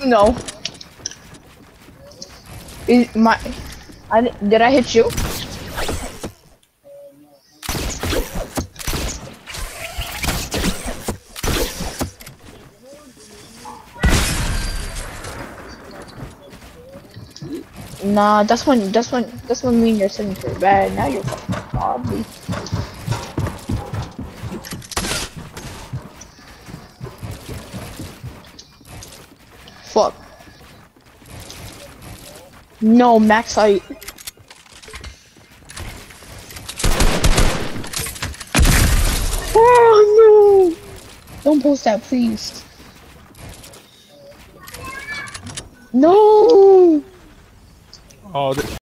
No. Did I hit you? Nah, that's when me and your signature are bad. Now you're fucking ugly. Fuck. No, max height. Oh no! Don't post that, please. No! Oh,